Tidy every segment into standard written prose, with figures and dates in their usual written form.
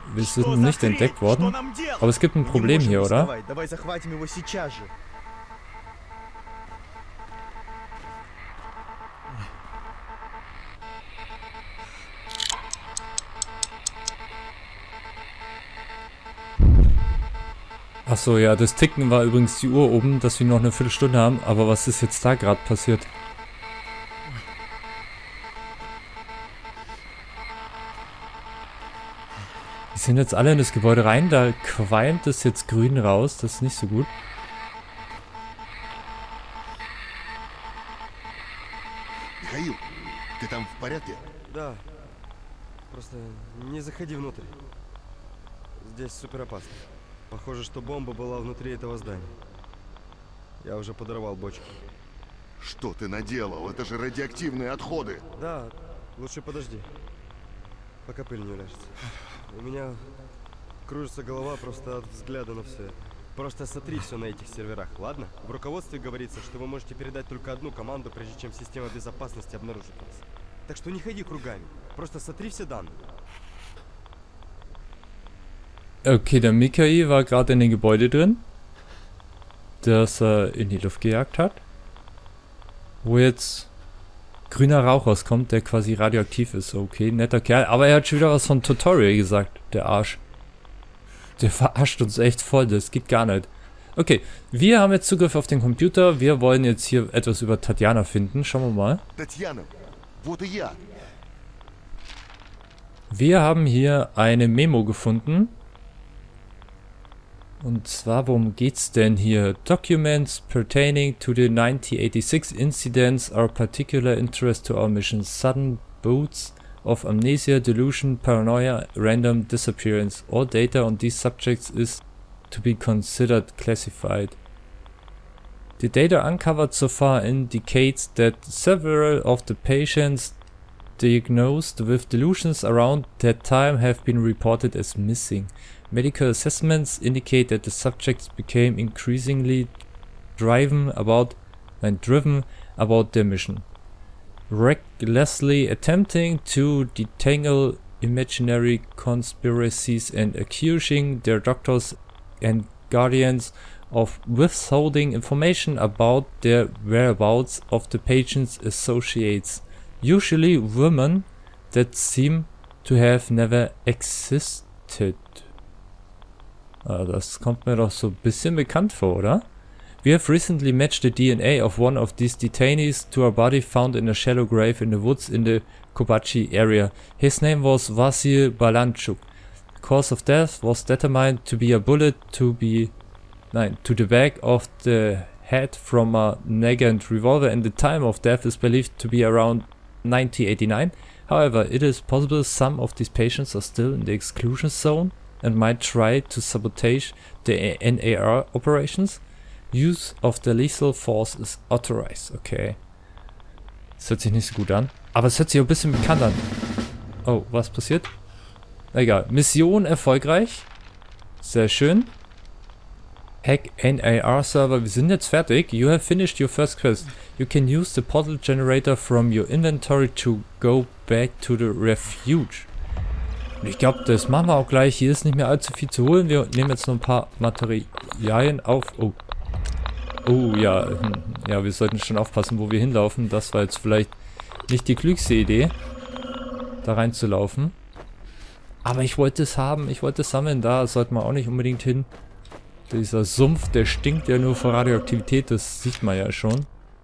Wir sind nicht entdeckt worden. Aber es gibt ein Problem hier, oder? Achso, ja, das Ticken war übrigens die Uhr oben, dass wir noch eine Viertelstunde haben. Aber was ist jetzt da gerade passiert? Die sind jetzt alle in das Gebäude rein. Da qualmt es jetzt grün raus. Das ist nicht so gut. Михаил, ты там в порядке? Да. Просто не заходи внутрь. Здесь супер опасно. Похоже, что бомба была внутри этого здания. Я уже подорвал бочки. Что ты наделал? Это же радиоактивные отходы. Да, лучше подожди. Пока пыль не уляжется. У меня кружится голова просто от взгляда на все. Просто сотри все на этих серверах, ладно? В руководстве говорится, что вы можете передать только одну команду, прежде чем система безопасности обнаружит вас. Так что не ходи кругами. Просто сотри все данные. Okay, der Mikai war gerade in dem Gebäude drin, das er in die Luft gejagt hat, wo jetzt grüner Rauch rauskommt, der quasi radioaktiv ist. Okay, netter Kerl, aber er hat schon wieder was von Tutorial gesagt, der Arsch. Der verarscht uns echt voll, das geht gar nicht. Okay, wir haben jetzt Zugriff auf den Computer, wir wollen jetzt hier etwas über Tatjana finden, schauen wir mal. Татьяна, вот и я. Wir haben hier eine Memo gefunden. Und zwar, worum geht's denn hier? Documents pertaining to the 1986 incidents are of particular interest to our mission. Sudden bouts of amnesia, delusion, paranoia, random disappearance. All data on these subjects is to be considered classified. The data uncovered so far indicates that several of the patients diagnosed with delusions around that time have been reported as missing. Medical assessments indicate that the subjects became increasingly driven about their mission, recklessly attempting to detangle imaginary conspiracies and accusing their doctors and guardians of withholding information about their whereabouts of the patient's associates, usually women that seem to have never existed. Das kommt mir doch so ein bisschen bekannt vor, oder? We have recently matched the DNA of one of these detainees to a body found in a shallow grave in the woods in the Kobachi area. His name was Vasil Balanchuk. The cause of death was determined to be a bullet to the back of the head from a Nagant revolver, and the time of death is believed to be around 1989. However, it is possible some of these patients are still in the exclusion zone and might try to sabotage the NAR operations. Use of the lethal force is authorized. Okay. Das hört sich nicht so gut an. Aber es hört sich auch ein bisschen bekannt an. Oh, was passiert? Egal. Mission erfolgreich. Sehr schön. Hack NAR Server. Wir sind jetzt fertig. You have finished your first quest. You can use the portal generator from your inventory to go back to the refuge. Ich glaube, das machen wir auch gleich. Hier ist nicht mehr allzu viel zu holen. Wir nehmen jetzt noch ein paar Materialien auf. Oh. Oh, ja. Ja, wir sollten schon aufpassen, wo wir hinlaufen. Das war jetzt vielleicht nicht die klügste Idee, da reinzulaufen. Aber ich wollte es haben. Ich wollte es sammeln. Da sollten wir auch nicht unbedingt hin. Dieser Sumpf, der stinkt ja nur vor Radioaktivität. Das sieht man ja schon.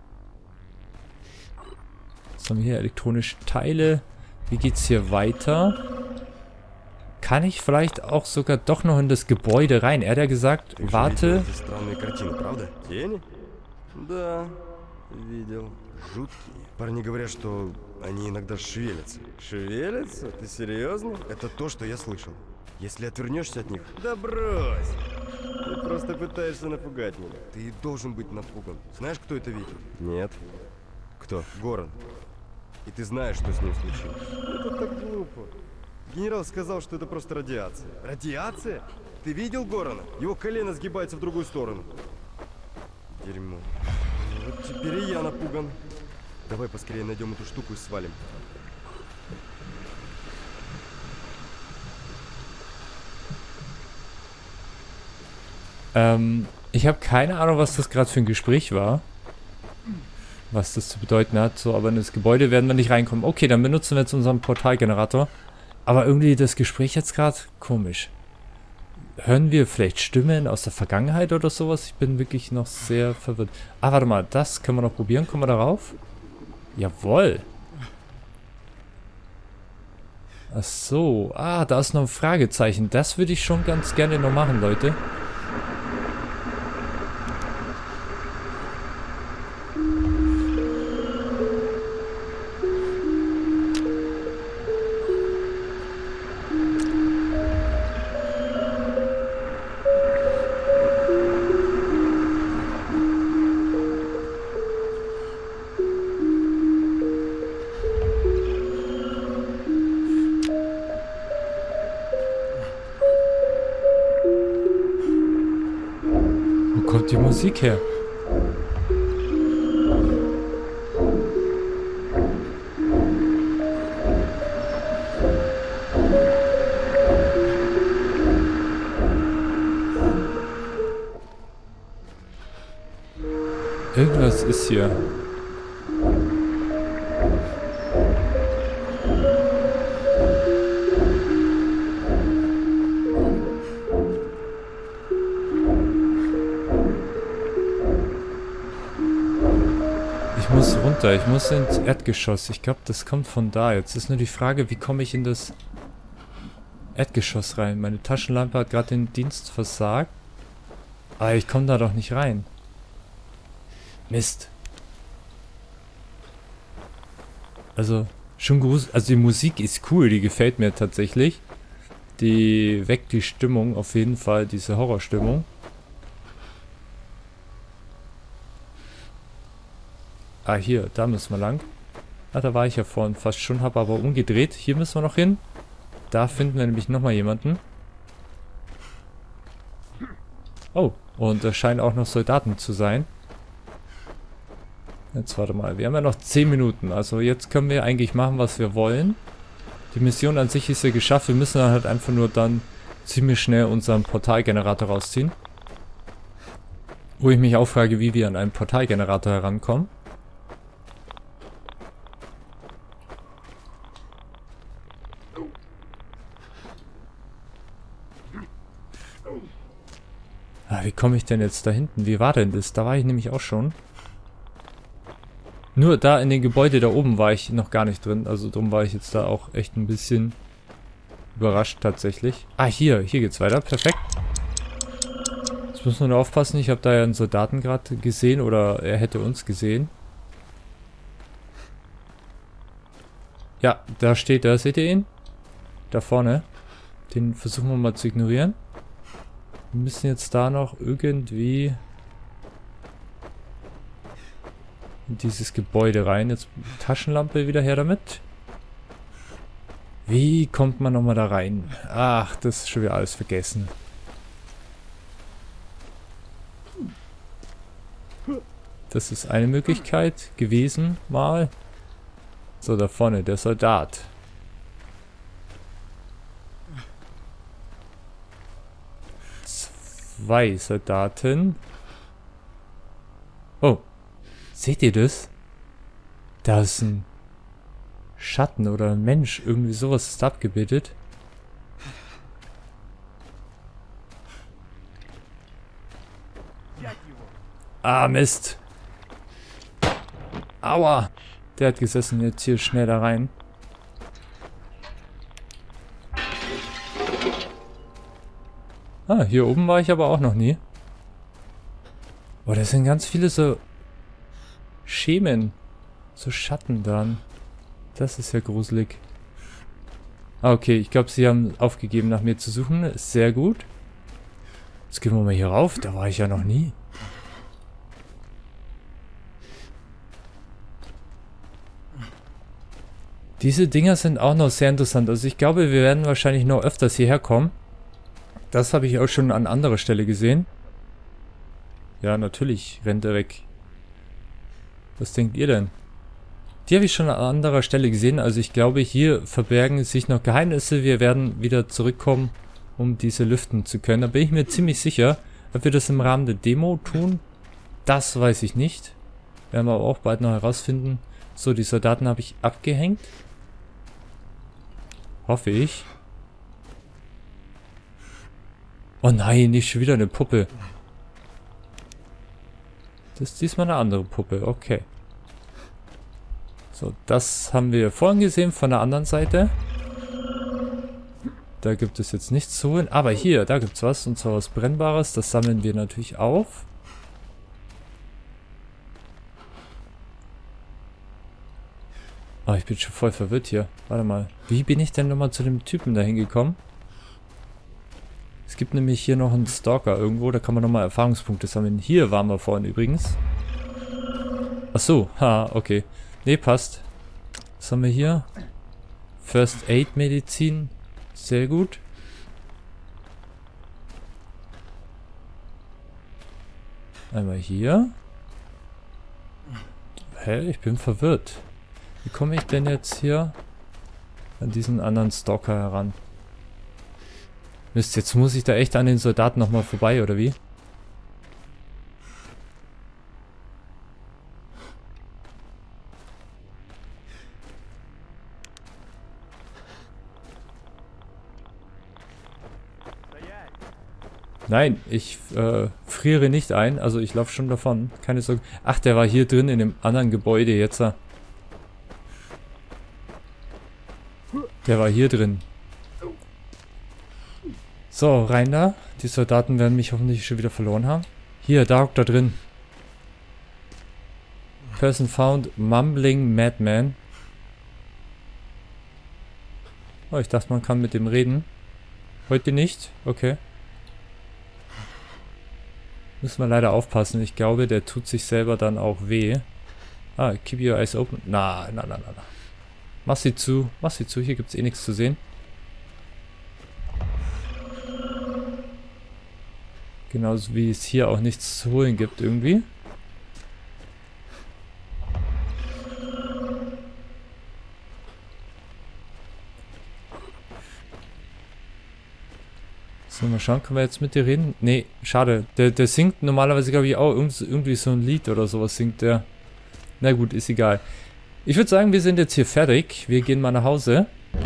Was haben wir hier? Elektronische Teile. Wie geht's hier weiter? Kann ich vielleicht auch sogar doch noch in das Gebäude rein? Er hat ja gesagt, warte. Да, видел. Жуткие. Парни говорят, что они иногда шевелятся. Шевелятся? Ты серьезно? Это то, что я слышал. Если отвернешься от них... Да брось! Ты просто пытаешься напугать меня. Ты должен быть напуган. Знаешь, кто это видел? Нет. Кто? Горан. И ты знаешь, что с ним случилось. Это так глупо. Генерал сказал, что это просто радиация. Радиация? Ты видел Горана? Его колено сгибается в другую сторону. Дерьмо. Вот теперь и я напуган. Давай поскорее найдем эту штуку и свалим. Ich habe keine Ahnung, was das gerade für ein Gespräch war. Was das zu bedeuten hat. So, aber in das Gebäude werden wir nicht reinkommen. Okay, dann benutzen wir jetzt unseren Portalgenerator. Aber irgendwie das Gespräch jetzt gerade komisch. Hören wir vielleicht Stimmen aus der Vergangenheit oder sowas? Ich bin wirklich noch sehr verwirrt. Ah, warte mal, das können wir noch probieren. Kommen wir darauf? Jawohl. Ach so. Ah, da ist noch ein Fragezeichen. Das würde ich schon ganz gerne noch machen, Leute. Wo kommt die Musik her? Irgendwas ist hier. Ich muss runter, ich muss ins Erdgeschoss. Ich glaube, das kommt von da. Jetzt ist nur die Frage, wie komme ich in das Erdgeschoss rein? Meine Taschenlampe hat gerade den Dienst versagt. Aber ich komme da doch nicht rein. Mist. Also, schon gruselig. Also die Musik ist cool, die gefällt mir tatsächlich. Die weckt die Stimmung auf jeden Fall, diese Horrorstimmung. Ah, hier, da müssen wir lang. Ah, da war ich ja vorhin fast schon, habe aber umgedreht. Hier müssen wir noch hin. Da finden wir nämlich nochmal jemanden. Oh, und da scheinen auch noch Soldaten zu sein. Jetzt warte mal, wir haben ja noch 10 Minuten. Also jetzt können wir eigentlich machen, was wir wollen. Die Mission an sich ist ja geschafft. Wir müssen dann halt einfach nur dann ziemlich schnell unseren Portalgenerator rausziehen. Wo ich mich auch frage, wie wir an einen Portalgenerator herankommen. Ah, wie komme ich denn jetzt da hinten? Wie war denn das? Da war ich nämlich auch schon. Nur da in dem Gebäude da oben war ich noch gar nicht drin. Also darum war ich jetzt da auch echt ein bisschen überrascht tatsächlich. Ah, hier geht's weiter. Perfekt. Jetzt müssen wir nur aufpassen. Ich habe da ja einen Soldaten gerade gesehen. Oder er hätte uns gesehen. Ja, da steht er. Seht ihr ihn? Da vorne. Den versuchen wir mal zu ignorieren. Wir müssen jetzt da noch irgendwie in dieses Gebäude rein. Jetzt Taschenlampe wieder her damit. Wie kommt man nochmal da rein? Ach, das ist schon wieder alles vergessen. Das ist eine Möglichkeit gewesen, mal. So, da vorne, der Soldat. Zwei Soldaten. Oh. Seht ihr das? Da ist ein Schatten oder ein Mensch. Irgendwie sowas ist abgebildet. Ah, Mist. Aua. Der hat gesessen. Jetzt hier schnell da rein. Ah, hier oben war ich aber auch noch nie. Oh, das sind ganz viele so Schemen. So Schatten dran. Das ist ja gruselig. Ah, okay. Ich glaube, sie haben aufgegeben, nach mir zu suchen. Ist sehr gut. Jetzt gehen wir mal hier rauf. Da war ich ja noch nie. Diese Dinger sind auch noch sehr interessant. Also ich glaube, wir werden wahrscheinlich noch öfters hierher kommen. Das habe ich auch schon an anderer Stelle gesehen. Ja, natürlich rennt er weg. Was denkt ihr denn? Die habe ich schon an anderer Stelle gesehen. Also ich glaube, hier verbergen sich noch Geheimnisse. Wir werden wieder zurückkommen, um diese lüften zu können. Da bin ich mir ziemlich sicher. Ob wir das im Rahmen der Demo tun, das weiß ich nicht. Werden wir aber auch bald noch herausfinden. So, die Soldaten habe ich abgehängt. Hoffe ich. Oh nein, nicht schon wieder eine Puppe. Das ist diesmal eine andere Puppe, okay. So, das haben wir vorhin gesehen von der anderen Seite. Da gibt es jetzt nichts zu holen. Aber hier, da gibt es was. Und zwar was Brennbares. Das sammeln wir natürlich auf. Oh, ich bin schon voll verwirrt hier. Warte mal. Wie bin ich denn nochmal zu dem Typen da hingekommen? Es gibt nämlich hier noch einen Stalker irgendwo. Da kann man nochmal Erfahrungspunkte sammeln. Hier waren wir vorhin übrigens. Ach so. Ha, okay. Ne, passt. Was haben wir hier? First Aid Medizin. Sehr gut. Einmal hier. Hä? Ich bin verwirrt. Wie komme ich denn jetzt hier an diesen anderen Stalker heran? Mist, jetzt muss ich da echt an den Soldaten nochmal vorbei, oder wie? Nein, ich friere nicht ein, also ich laufe schon davon. Keine Sorge. Ach, der war hier drin in dem anderen Gebäude jetzt. Der war hier drin. So, rein da. Die Soldaten werden mich hoffentlich schon wieder verloren haben. Hier, da hockt er drin. Person found, Mumbling Madman. Oh, ich dachte, man kann mit dem reden. Heute nicht? Okay. Müssen wir leider aufpassen. Ich glaube, der tut sich selber dann auch weh. Ah, keep your eyes open. Na. Mach sie zu. Hier gibt es eh nichts zu sehen. Genauso wie es hier auch nichts zu holen gibt irgendwie. So, mal schauen, können wir jetzt mit dir reden? Nee, schade. Der singt normalerweise, glaube ich, auch irgendwie so ein Lied oder sowas singt der. Na gut, ist egal. Ich würde sagen, wir sind jetzt hier fertig. Wir gehen mal nach Hause.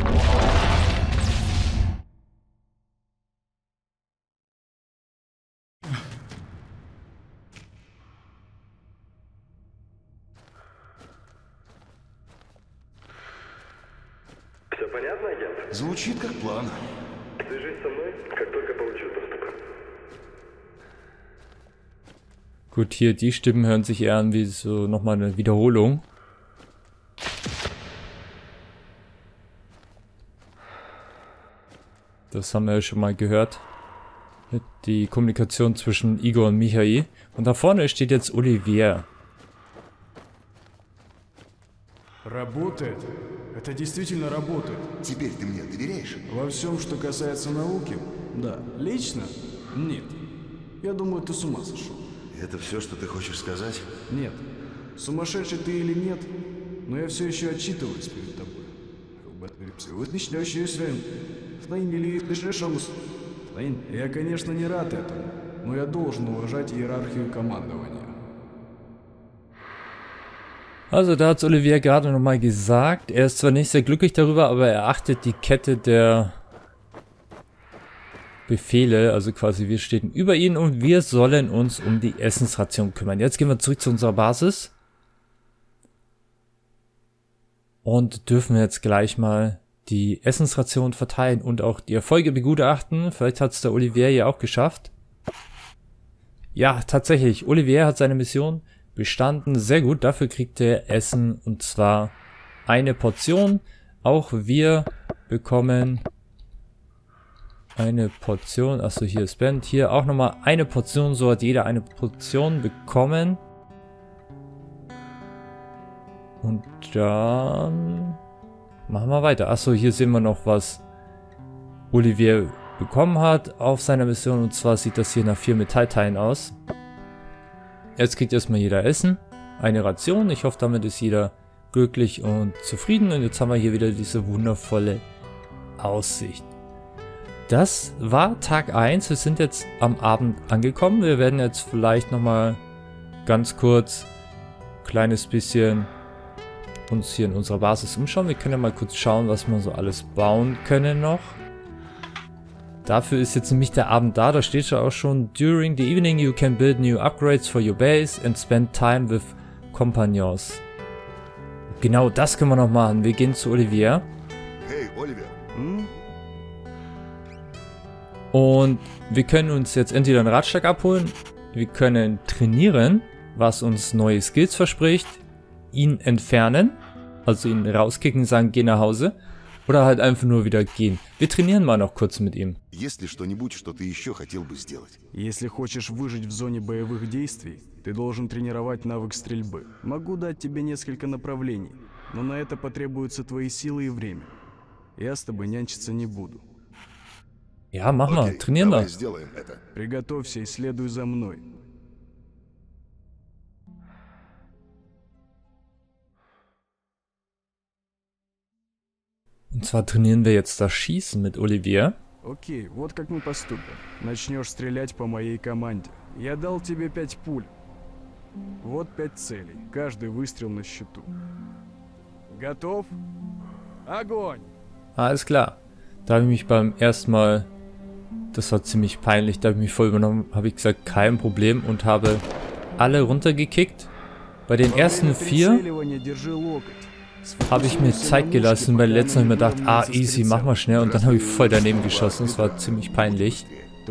Все понятно, агент? Звучит как план. Свяжись со мной, как только получу доступ. Gut, hier die Stimmen hören sich eher an wie so nochmal eine Wiederholung. Das haben wir ja schon mal gehört. Die Kommunikation zwischen Igor und Michail. Und da vorne steht jetzt Olivier. Работает. Это действительно работает. Теперь ты мне доверяешь? Во всем, что касается науки, да. Лично? Нет. Я думаю, ты с ума сошел. Это все, что ты хочешь сказать? Нет. Сумасшедший ты или нет, но я все еще отчитываюсь перед тобой. Я, конечно, не рад этому, но я должен уважать иерархию командования. Also da hat Olivier gerade nochmal gesagt, er ist zwar nicht sehr glücklich darüber, aber er achtet die Kette der Befehle, also quasi wir stehen über ihn und wir sollen uns um die Essensration kümmern. Jetzt gehen wir zurück zu unserer Basis und dürfen jetzt gleich mal die Essensration verteilen und auch die Erfolge begutachten. Vielleicht hat es der Olivier ja auch geschafft. Ja, tatsächlich, Olivier hat seine Mission bestanden. Sehr gut, dafür kriegt er Essen und zwar eine Portion. Auch wir bekommen eine Portion. Achso, hier ist Ben. Hier auch nochmal eine Portion. So hat jeder eine Portion bekommen. Und dann machen wir weiter. Achso, hier sehen wir noch, was Olivier bekommen hat auf seiner Mission. Und zwar sieht das hier nach 4 Metallteilen aus. Jetzt kriegt erstmal jeder Essen. Eine Ration. Ich hoffe, damit ist jeder glücklich und zufrieden. Und jetzt haben wir hier wieder diese wundervolle Aussicht. das war Tag 1. Wir sind jetzt am Abend angekommen. Wir werden jetzt vielleicht nochmal ganz kurz ein kleines bisschen uns hier in unserer Basis umschauen. Wir können ja mal kurz schauen, was wir so alles bauen können noch. Dafür ist jetzt nämlich der Abend da. Da steht ja auch schon: During the evening you can build new upgrades for your base and spend time with companions. Genau das können wir noch machen. Wir gehen zu Olivier. Эй, Оливер, Und wir können uns jetzt entweder einen Ratschlag abholen, wir können trainieren, was uns neue Skills verspricht, ihn entfernen, also ihn rauskicken, sagen, geh nach Hause, oder halt einfach nur wieder gehen. Wir trainieren mal noch kurz mit ihm. есть ли что-нибудь, что ты еще хотел бы сделать? Если хочешь выжить в зоне боевых действий, ты должен тренировать навык стрельбы. Могу дать тебе несколько направлений, но на это потребуются твои силы и время. Я с тобой нянчиться не буду. Ja, mach mal, Окей, trainieren давай wir. сделаем это. Приготовься и следуй за мной. Und zwar trainieren wir jetzt das Schießen mit Olivier. Окей, вот как мы поступим. Начнешь стрелять по моей команде. Я дал тебе 5 пуль. Вот 5 целей. Каждый выстрел на счету. Готов? Огонь! Alles klar. Da habe ich mich beim ersten Mal, das war ziemlich peinlich, da habe ich mich voll übernommen, habe ich gesagt, kein Problem und habe alle runtergekickt. Bei den ersten 4 habe ich mir Zeit gelassen, bei den letzten habe ich mir gedacht, ah easy, mach mal schnell, und dann habe ich voll daneben geschossen, das war ziemlich peinlich.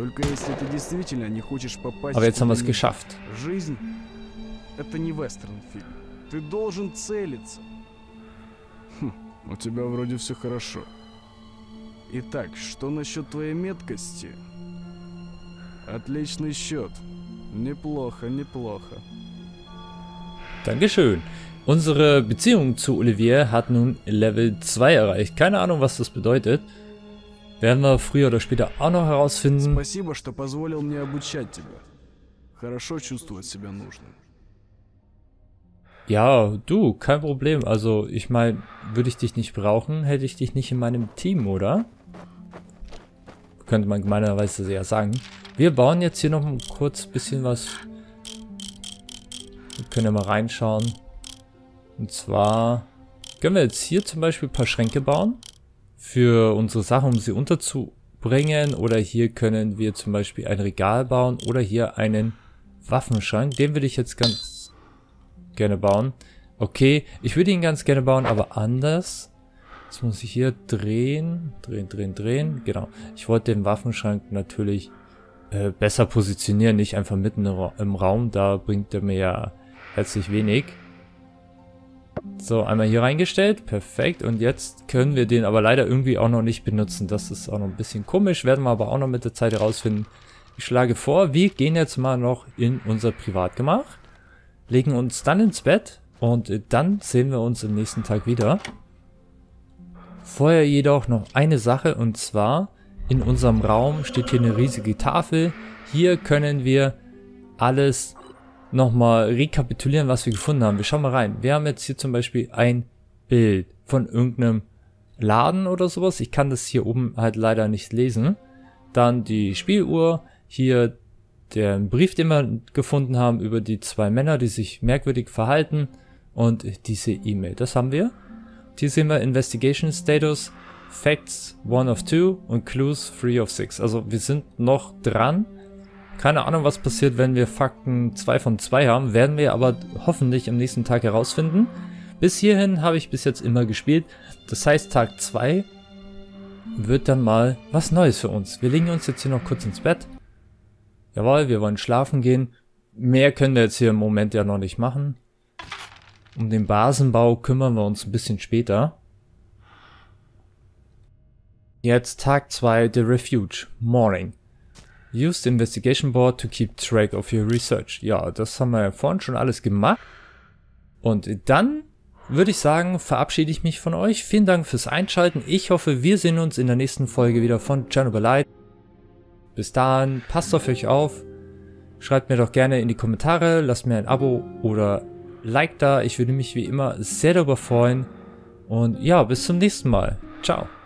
Aber jetzt haben wir es geschafft. Жизнь — это не вестерн-фильм. Ты должен целиться. У тебя вроде все хорошо. Итак, что насчет твоей меткости? Отличный счет. Неплохо, неплохо. Dankeschön. Unsere Beziehung zu Olivier hat nun Level 2 erreicht. Keine Ahnung, was das bedeutet. Werden wir früher oder später auch noch herausfinden. Спасибо, что позволил мне обучать тебя. Хорошо чувствовать себя нужным. Ja, du, kein Problem. Also, ich meine, würde ich dich nicht brauchen, hätte ich dich nicht in meinem Team, oder? Könnte man gemeinerweise ja sagen. Wir bauen jetzt hier noch ein kurz bisschen was. Wir können ja mal reinschauen. Und zwar können wir jetzt hier zum Beispiel ein paar Schränke bauen. Für unsere Sachen, um sie unterzubringen. Oder hier können wir zum Beispiel ein Regal bauen. Oder hier einen Waffenschrank. Den würde ich jetzt ganz gerne bauen. Okay, ich würde ihn ganz gerne bauen, aber anders. Jetzt muss ich hier drehen. Drehen. Genau. Ich wollte den Waffenschrank natürlich besser positionieren. Nicht einfach mitten im Raum. Da bringt er mir ja herzlich wenig. So, einmal hier reingestellt. Perfekt. Und jetzt können wir den aber leider irgendwie auch noch nicht benutzen. Das ist auch noch ein bisschen komisch. Werden wir aber auch noch mit der Zeit herausfinden. Ich schlage vor, wir gehen jetzt mal noch in unser Privatgemach. Legen uns dann ins Bett. Und dann sehen wir uns am nächsten Tag wieder. Vorher jedoch noch eine Sache. Und zwar, in unserem Raum steht hier eine riesige Tafel. Hier können wir alles nochmal rekapitulieren, was wir gefunden haben. Wir schauen mal rein. Wir haben jetzt hier zum Beispiel ein Bild von irgendeinem Laden oder sowas. Ich kann das hier oben halt leider nicht lesen. Dann die Spieluhr. Hier der Brief, den wir gefunden haben über die 2 Männer, die sich merkwürdig verhalten. Und diese E-Mail. Das haben wir. Hier sehen wir Investigation Status, Facts 1 of 2 und Clues 3 of 6. Also wir sind noch dran. Keine Ahnung, was passiert, wenn wir Fakten 2 von 2 haben. Werden wir aber hoffentlich am nächsten Tag herausfinden. Bis hierhin habe ich bis jetzt immer gespielt. Das heißt, Tag 2 wird dann mal was Neues für uns. Wir legen uns jetzt hier noch kurz ins Bett. Jawohl, wir wollen schlafen gehen. Mehr können wir jetzt hier im Moment ja noch nicht machen. Um den Basenbau kümmern wir uns ein bisschen später. Jetzt Tag 2, The Refuge, Morning. Use the investigation board to keep track of your research. Ja, das haben wir ja vorhin schon alles gemacht. Und dann würde ich sagen, verabschiede ich mich von euch. Vielen Dank fürs Einschalten. Ich hoffe, wir sehen uns in der nächsten Folge wieder von Chernobyl Light. Bis dahin, passt auf euch auf. Schreibt mir doch gerne in die Kommentare, lasst mir ein Abo oder Like da. Ich würde mich wie immer sehr darüber freuen. Und ja, bis zum nächsten Mal. Ciao.